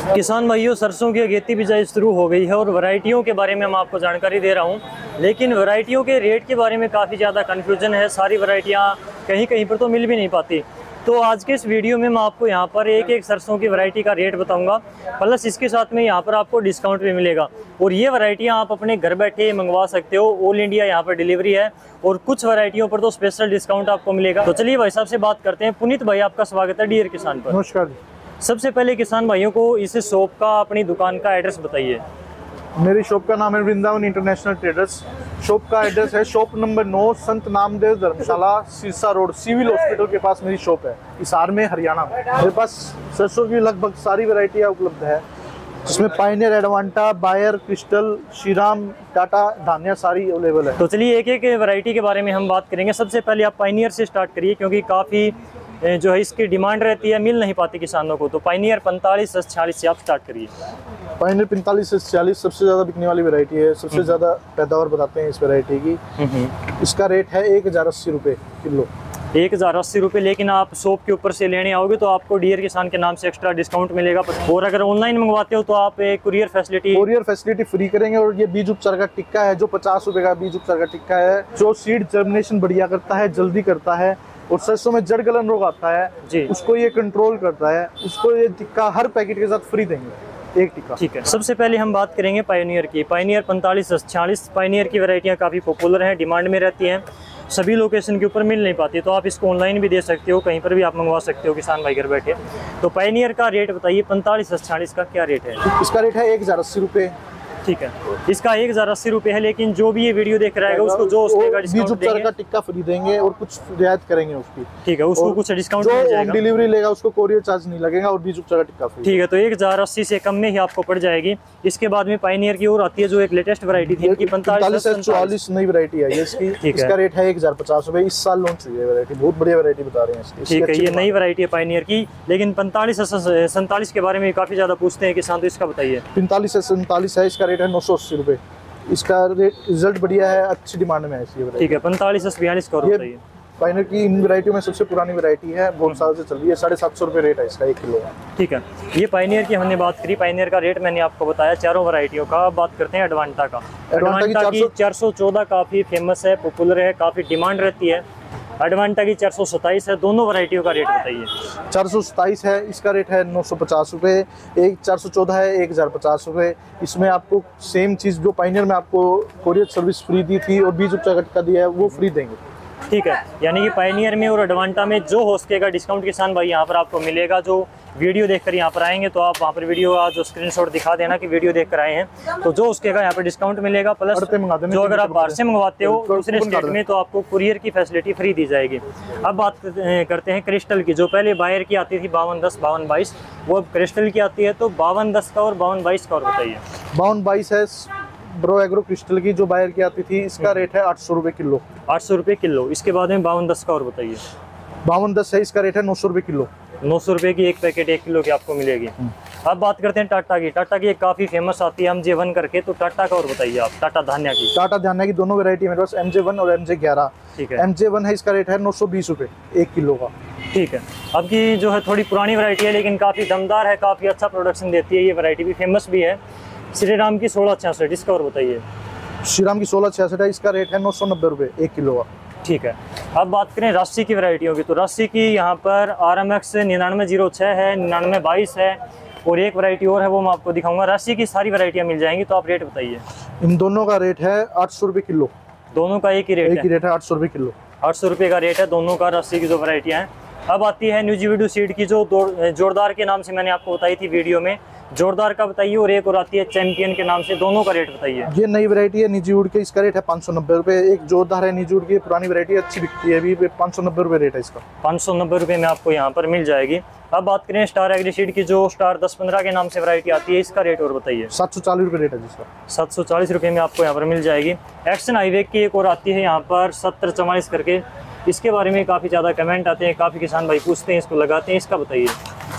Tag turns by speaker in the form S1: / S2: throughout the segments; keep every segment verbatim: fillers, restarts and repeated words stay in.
S1: किसान भाइयों, सरसों की अगेती बिजाई शुरू हो गई है और वैरायटियों के बारे में हम आपको जानकारी दे रहा हूं, लेकिन वैरायटियों के रेट के बारे में काफ़ी ज़्यादा कन्फ्यूजन है। सारी वैरायटियां कहीं कहीं पर तो मिल भी नहीं पाती। तो आज के इस वीडियो में मैं आपको यहां पर एक एक सरसों की वैरायटी का रेट बताऊंगा, प्लस इसके साथ में यहां पर आपको डिस्काउंट भी मिलेगा। और ये वैरायटियां आप अपने घर बैठे मंगवा सकते हो। ऑल इंडिया यहां पर डिलीवरी है और कुछ वैरायटियों पर तो स्पेशल डिस्काउंट आपको मिलेगा। तो चलिए भाई साहब से बात करते हैं। पुनीत भाई, आपका स्वागत है डियर किसान पर।
S2: नमस्कार।
S1: सबसे पहले किसान भाइयों को इस शॉप का, अपनी दुकान का एड्रेस बताइए।
S2: मेरी शॉप का नाम है वृंदावन इंटरनेशनल ट्रेडर्स। शॉप का एड्रेस है शॉप नंबर नौ, Sant Namdev Dharamshala, Sirsa road, civil hospital के पास मेरी शॉप है, हिसार में, हरियाणा में। मेरे पास सरसों की लगभग सारी वैरायटियाँ उपलब्ध है, जिसमें Pioneer, Advanta, Bayer, Crystal, Shriram, Tata, Dhanya सारी अवेलेबल है।
S1: तो चलिए एक एक वैरायटी के बारे में हम बात करेंगे। सबसे पहले आप पायनियर से स्टार्ट करिए, क्योंकि काफ़ी जो है इसकी डिमांड रहती है, मिल नहीं पाती किसानों को। तो पायनियर पैंतालीस से छियालीस से आप स्टार्ट करिए।
S2: पायनियर पैंतालीस से छियालीस सबसे ज़्यादा बिकने वाली वैरायटी है, सबसे ज़्यादा पैदावार बताते हैं इस वैरायटी की। इसका रेट है एक हज़ार अस्सी रुपये किलो।
S1: एक हज़ार अस्सी रुपये, लेकिन आप शॉप के ऊपर से लेने आओगे तो आपको डियर किसान के नाम से एक्स्ट्रा डिस्काउंट मिलेगा। और अगर ऑनलाइन मंगवाते हो तो आप एक courier facility
S2: courier facility free करेंगे। और ये बीज उपचार का टिक्का है, जो पचास रुपये का बीज उपचार का टिक्का है, जो सीड जर्मिनेशन बढ़िया करता है, जल्दी करता है। और सरसों में जड़ गलन रोग आता है जी, उसको ये कंट्रोल करता है। उसको ये टिक्का हर पैकेट के साथ फ्री देंगे, एक टिक्का।
S1: ठीक है। सबसे पहले हम बात करेंगे पायनियर की। पायनियर पैंतालीस से छियालीस पायनियर की वैरायटियाँ काफ़ी पॉपुलर हैं, डिमांड में रहती हैं, सभी लोकेशन के ऊपर मिल नहीं पाती। तो आप इसको ऑनलाइन भी दे सकते हो, कहीं पर भी आप मंगवा सकते हो किसान भाई घर बैठे। तो पायनियर का रेट बताइए, पैंतालीस से छियालीस का क्या रेट है?
S2: इसका रेट है एक हज़ार अस्सी रुपये।
S1: ठीक है, इसका एक हज़ार अस्सी रुपये है, लेकिन जो भी ये वीडियो देख रहा है उसको जो उसका
S2: बीज उपचार का टिक्का फ्री देंगे और कुछ रियायत करेंगे उसकी।
S1: ठीक है, उसको कुछ डिस्काउंट मिल जाएगा।
S2: जो डिलीवरी लेगा उसको कोरियर चार्ज नहीं लगेगा और बीज उपचार का टिक्का फ्री।
S1: ठीक है, तो एक हज़ार अस्सी से कम में ही आपको पड़ जाएगी। इसके बाद में पायनियर की और आती है, जो एक लेटेस्ट वैरायटी थी, इनकी पैंतालीस
S2: से चौवालीस नई वैरायटी है इसकी। इसका रेट है एक हज़ार पचास रुपये। इस साल लॉन्च हुई है वैरायटी, बहुत बढ़िया वैरायटी बता रहे हैं इसकी।
S1: ठीक है, ये नई वैरायटी है पायनियर की, लेकिन पैंतालीस से सैंतालीस के बारे में काफ़ी ज़्यादा पूछते हैं किसान, तो इसका बताइए।
S2: पैंतालीस से सैंतालीस है, इसका रेट है नौ सौ अस्सी रुपये। इसका रेट रिजल्ट बढ़िया है, अच्छी डिमांड में है इसकी वैरायटी।
S1: ठीक है, पैंतालीस से बयालीस का बताइए।
S2: पायनियर की इन वैरायटियों में सबसे पुरानी वैरायटी है, बहुत साल से चल रही है। साढ़े सात सौ रुपये रेट है इसका एक किलो का।
S1: ठीक है, ये पायनियर की हमने बात करी। पायनियर का रेट मैंने आपको बताया चारों वैरायटियों का। अब बात करते हैं एडवांटा का। एडवांटा की चार सौ चौदह काफ़ी फेमस है, पॉपुलर है, काफ़ी डिमांड रहती है। एडवांटा की चार सौ सत्ताईस है। दोनों वैरायटियों का रेट बताइए।
S2: चार सौ सत्ताईस है, इसका रेट है नौ सौ पचास रुपये। एक चार सौ चौदह है, एक हज़ार पचास रुपये। इसमें आपको सेम चीज़ जो पायनियर में आपको कोरियर सर्विस फ्री दी थी और बीज उपचार का टिक्का दिया है, वो फ्री देंगे।
S1: ठीक है, यानी कि पायनियर में और एडवांटा में जो हो सकेगा डिस्काउंट किसान भाई यहाँ पर आपको मिलेगा। जो वीडियो देखकर यहाँ पर आएंगे तो आप वहाँ पर वीडियो का जो स्क्रीनशॉट दिखा देना कि वीडियो देखकर आए हैं, तो जो उसके यहाँ पर डिस्काउंट मिलेगा। प्लस जो अगर आप बाहर से मंगवाते हो दूसरे स्टेट में, तो आपको कुरियर की फैसिलिटी फ्री दी जाएगी। अब बात करते हैं क्रिस्टल की। जो पहले बायर की आती थी बावन दस बावन बाईस, वो अब क्रिस्टल की आती है। तो बावन दस का और बावन बाईस का और बताइए।
S2: बावन बाईस है ब्रो एग्रो क्रिस्टल की, जो बायर की आती थी, इसका रेट है आठ सौ रुपये किलो।
S1: आठ सौ रुपये किलो। इसके बाद में बावन दस का और बताइए।
S2: बावन दस है, इसका रेट है नौ सौ रुपये किलो।
S1: नौ सौ रुपये की एक पैकेट एक किलो की आपको मिलेगी। अब बात करते हैं टाटा की। टाटा की एक काफ़ी फेमस आती है एम जे वन करके, तो टाटा का और बताइए आप। टाटा धान्या की।
S2: टाटा धान्या की दोनों वैरायटी मेरे पास, एम जे वन और एम जे ग्यारह।
S1: ठीक है,
S2: एम जे वन है, इसका रेट है नौ सौ बीस रुपये एक किलो का।
S1: ठीक है। अब की जो है थोड़ी पुरानी वैरायटी है, लेकिन काफ़ी दमदार है, काफ़ी अच्छा प्रोडक्शन देती है। ये वैरायटी भी फेमस भी है, श्रीराम की सोलह छियासठ। इसका और बताइए।
S2: श्रीराम की सोलह छियासठ है, इसका रेट है नौ सौ नब्बे रुपये एक किलो का।
S1: ठीक है। अब बात करें राशि की वैरायटियों की, तो राशि की यहाँ पर आर एम एक्स निन्यानवे जीरो छः है, निन्यानवे बाईस है, और एक वैरायटी और है, वो मैं आपको दिखाऊंगा। राशि की सारी वैरायटियाँ मिल जाएंगी। तो आप रेट बताइए।
S2: इन दोनों का रेट है आठ सौ रुपये किलो।
S1: दोनों का एक ही रेट
S2: एक ही रेट है, आठ सौ रुपये किलो।
S1: आठ सौ रुपये का रेट है दोनों का, राशि की जो वैरायटियाँ हैं। अब आती है न्यूजीवीडू सीड की, जो जोरदार के नाम से मैंने आपको बताई थी वीडियो में। जोरदार का बताइए, और एक और आती है चैंपियन के नाम से। दोनों का रेट बताइए।
S2: ये नई वैरायटी है न्यूजीवुड की, इसका रेट है पाँच सौ नब्बे रुपये। एक जोरदार है न्यूजीवुड की, पुरानी वैरायटी अच्छी बिकती है, अभी पाँच सौ नब्बे रुपये रेट है इसका।
S1: पाँच सौ नब्बे रुपये में आपको यहाँ पर मिल जाएगी। अब बात करें स्टार एग्रीसीड की, जो स्टार दस पंद्रह के नाम से वैरायटी आती है, इसका रेट और बताइए।
S2: सात सौ चालीस रुपये रेट है जिसका।
S1: सात सौ चालीस रुपये में आपको यहाँ पर मिल जाएगी। एक्शन हाईवे की एक और आती है यहाँ पर सत्तर चवालीस करके, इसके बारे में काफ़ी ज़्यादा कमेंट आते हैं, काफ़ी किसान भाई पूछते हैं, इसको लगाते हैं। इसका बताइए।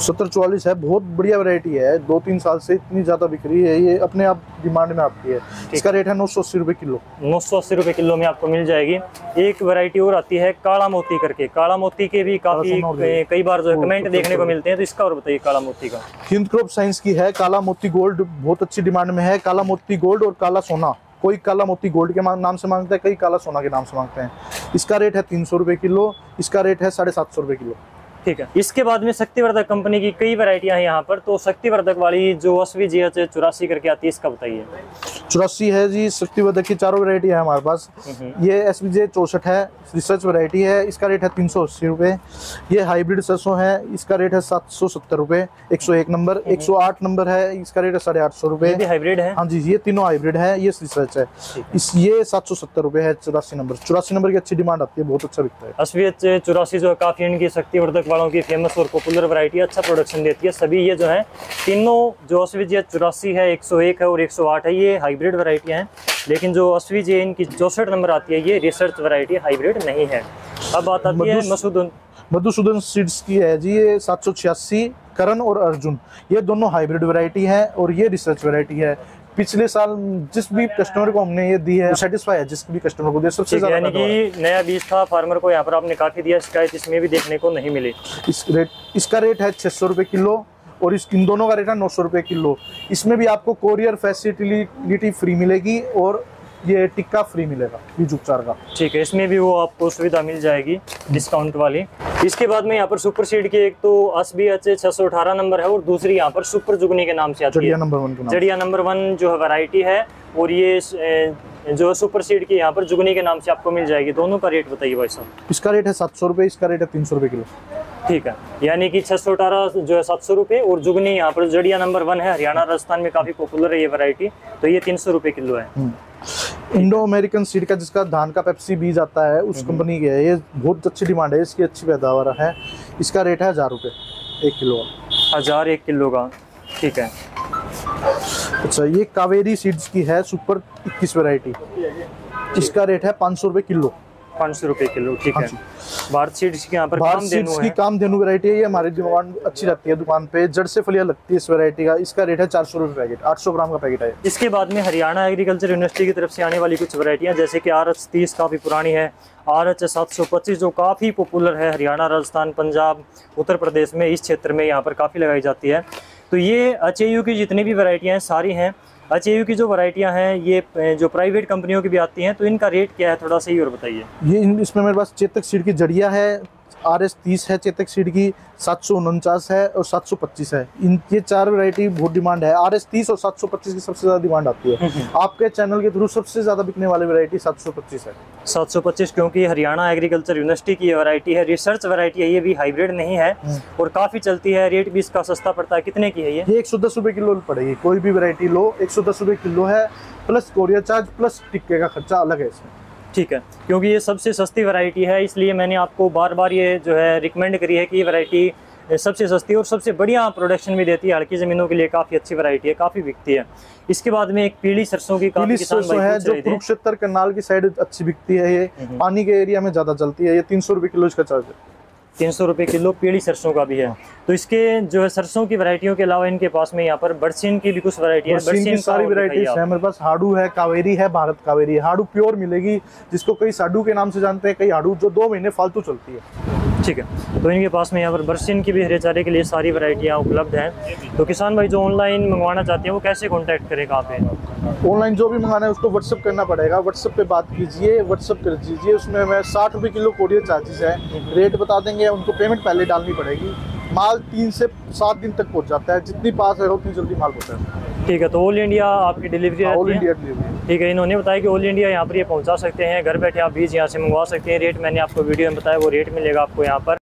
S2: सत्तर चौवालीस है, बहुत बढ़िया वैरायटी है, दो तीन साल से इतनी ज़्यादा बिक रही है, ये अपने आप डिमांड में आपकी है। इसका रेट है नौ सौ अस्सी रुपये किलो।
S1: नौ सौ अस्सी रुपये किलो में आपको मिल जाएगी। एक वैरायटी और आती है काला मोती करके, काला मोती के भी काफ़ी कई बार जो कमेंट देखने को मिलते हैं, तो इसका और बताइए काला मोती का।
S2: हिंद क्रॉप साइंस की है, काला मोती गोल्ड बहुत अच्छी डिमांड में है। काला मोती गोल्ड और काला सोना, कोई काला मोती गोल्ड के नाम से मांगता है, कई काला सोना के नाम से मांगते हैं। इसका रेट है तीन सौ रुपये किलो, इसका रेट है साढ़े सात सौ रुपये किलो।
S1: ठीक है। इसके बाद में शक्तिवर्धक कंपनी की कई वैरायटियां हैं यहाँ पर, तो शक्तिवर्धक वाली जो अस्वी जी एच चौरासी करके आती है, इसका बताइए।
S2: चौरासी है जी, शक्तिवर्धक की चारों वैरायटी है हमारे पास। ये एस बी जे चौसठ है, रिसर्च वैरायटी है, इसका रेट है तीन सौ अस्सी रुपये। ये हाइब्रिड सरसों है, इसका रेट है सात सौ सत्तर रुपये। एक सौ एक नंबर, एक सौ आठ नंबर है, इसका रेट है साढ़े आठ सौ रुपये।
S1: हाइब्रिड है?
S2: हाँ जी, ये तीनों हाइब्रिड है, ये रिसर्च है। इस ये सात सौ सत्तर रुपये है। चौरासी नंबर, चौरासी नंबर की अच्छी डिमांड आती है, बहुत अच्छा बिकता है।
S1: अस्वी एच चौरासी जो काफ़ी इनकी शक्तिवर्धक वालों की फेमस और पॉपुलर वैरायटी, अच्छा प्रोडक्शन देती है। सभी ये जो है तीनों, जो अस्वी जी चौरासी है, एक सौ एक है और एक सौ आठ है, ये हाइब्रिड वैरायटियाँ हैं। लेकिन जो अस्वी जी इनकी चौसठ नंबर आती है, ये रिसर्च वैरायटी, हाइब्रिड नहीं है। अब बात आती है मधुसूदन
S2: मधुसूदन सीड्स की है जी, ये सात सौ छियासी, करण और अर्जुन, ये दोनों हाइब्रिड वैरायटी है और ये रिसर्च वैरायटी है। पिछले साल जिस भी कस्टमर को हमने ये दी है, सेटिस्फाई है, जिस भी कस्टमर को दिया सबसे ज्यादा।
S1: यानी कि नया बीज था, फार्मर को यहाँ पर आपने काफी दिया, शिकायत इसमें भी देखने को नहीं मिली।
S2: इस रेट इसका रेट है छह सौ रुपये किलो और इस इन दोनों का रेट है नौ सौ रुपये किलो। इसमें भी आपको कोरियर फैसिलिटी फ्री मिलेगी और ये टिक्का फ्री मिलेगा बीज उपचार का।
S1: ठीक है, इसमें भी वो आपको सुविधा मिल जाएगी डिस्काउंट वाली। इसके बाद में यहाँ पर सुपर सीड की एक तो एस बी एच छह सौ अठारह नंबर है और दूसरी यहाँ पर सुपर जुगनी के नाम से आती है,
S2: जड़िया नंबर वन के नाम।
S1: जड़िया नंबर वन जो है वैरायटी है, और ये जो सुपर सीड की यहाँ पर जुगनी के नाम से आपको मिल जाएगी। दोनों का रेट बताइए भाई साहब।
S2: इसका रेट है सात सौ रुपये, इसका रेट है तीन सौ रुपये किलो।
S1: ठीक है, यानी कि छह सौ अठारह जो है सात सौ रुपये, और जुगनी यहाँ पर जड़िया नंबर वन है, हरियाणा राजस्थान में काफ़ी पॉपुलर है ये वैरायटी, तो ये तीन सौ रुपये किलो है।
S2: इंडो अमेरिकन सीड का, जिसका धान का पेप्सी बीज आता है, उस कंपनी की है, ये बहुत अच्छी डिमांड है, इसकी अच्छी पैदावार है। इसका रेट है हज़ार रुपये एक किलो का।
S1: हज़ार एक किलो का, ठीक है।
S2: अच्छा, ये कावेरी सीड्स की है, सुपर इक्कीस वैरायटी, इसका रेट है पाँच सौ रुपये किलो।
S1: पाँच सौ रुपये किलो, ठीक है। भारत सीड्स की यहाँ पर
S2: भारत सीड्स की कामधेनु वैरायटी है, ये हमारी डिमांड अच्छी रहती है दुकान पे, जड़ से फलियां लगती है इस वैरायटी का। इसका रेट है चार सौ रुपये पैकेट, आठ सौ ग्राम का पैकेट है।
S1: इसके बाद में हरियाणा एग्रीकल्चर यूनिवर्सिटी की तरफ से आने वाली कुछ वैरायटियाँ, जैसे कि आर एच तीस काफ़ी पुरानी है, आर एच सात सौ पच्चीस जो काफ़ी पॉपुलर है हरियाणा, राजस्थान, पंजाब, उत्तर प्रदेश में, इस क्षेत्र में यहाँ पर काफ़ी लगाई जाती है। तो ये एच ए यू की जितनी भी वैरायटियाँ हैं सारी हैं। एच ए यू की जो वैरायटियाँ हैं ये जो प्राइवेट कंपनियों की भी आती हैं, तो इनका रेट क्या है थोड़ा सही और बताइए।
S2: ये इसमें मेरे पास चेतक सीड की जड़िया है, आर एस तीस है चेतक सीड की, सात सौ उनचास है और सात सौ पच्चीस है। इन ये चार वैरायटी बहुत डिमांड है। आर एस तीस और सात सौ पच्चीस की सबसे ज़्यादा डिमांड आती है। आपके चैनल के थ्रू सबसे ज़्यादा बिकने वाली वैरायटी सात सौ पच्चीस है।
S1: सात सौ पच्चीस क्योंकि हरियाणा एग्रीकल्चर यूनिवर्सिटी की वैरायटी है, रिसर्च वैरायटी है, ये भी हाइब्रिड नहीं है और काफ़ी चलती है। रेट भी इसका सस्ता पड़ता है। कितने की है ये?
S2: ये एक सौ दस रुपये किलो पड़ेगी, कोई भी वैरायटी लो एक सौ दस रुपये किलो है, प्लस कोरियर चार्ज प्लस टिक्के का खर्चा अलग है इसमें।
S1: ठीक है, क्योंकि ये सबसे सस्ती वैरायटी है, इसलिए मैंने आपको बार बार ये जो है रिकमेंड करी है कि ये वैरायटी सबसे सस्ती और सबसे बढ़िया प्रोडक्शन भी देती है। हल्की ज़मीनों के लिए काफ़ी अच्छी वैरायटी है, काफ़ी बिकती है। इसके बाद में एक पीली सरसों की काफ़ी किसान भाई
S2: है जो कुरुक्षेत्र करनाल की साइड अच्छी बिकती है, ये पानी के एरिया में ज़्यादा चलती है। ये तीन सौ रुपये किलो इसका चार्ज है।
S1: तीन सौ रुपये किलो पीली सरसों का भी है। तो इसके जो है सरसों की वैरायटियों के अलावा इनके पास में यहाँ पर बरसीन की भी कुछ वैरायटी है।
S2: बरसीन की सारी वैरायटीज है मेरे पास। हाडू है, कावेरी है, भारत कावेरी है। हाडू प्योर मिलेगी, जिसको कई साडू के नाम से जानते हैं, कई हाडू जो दो महीने फालतू चलती है।
S1: ठीक है, तो इनके पास में यहाँ पर बरसीन की भी हरे चारे के लिए सारी वैरायटियाँ उपलब्ध हैं। तो किसान भाई जो ऑनलाइन मंगवाना चाहते हैं वो कैसे कॉन्टैक्ट करें, कहाँ पे?
S2: ऑनलाइन जो भी मंगाना है उसको व्हाट्सअप करना पड़ेगा। व्हाट्सअप पे बात कीजिए, व्हाट्सअप कर दीजिए। उसमें मैं साठ रुपये किलो कोरियर चार्जेस है, रेट बता देंगे, उनको पेमेंट पहले डालनी पड़ेगी। माल तीन से सात दिन तक पहुंच जाता है, जितनी पास है उतनी जल्दी माल पहुंचता है।
S1: ठीक है, तो ऑल इंडिया आपकी डिलीवरी रहती है?
S2: All India delivery.
S1: ठीक है, इन्होंने बताया कि ऑल इंडिया यहाँ पर ये पहुँचा सकते हैं, घर बैठे आप बीज यहाँ से मंगवा सकते हैं। रेट मैंने आपको वीडियो में बताया, वो रेट मिलेगा आपको यहाँ पर।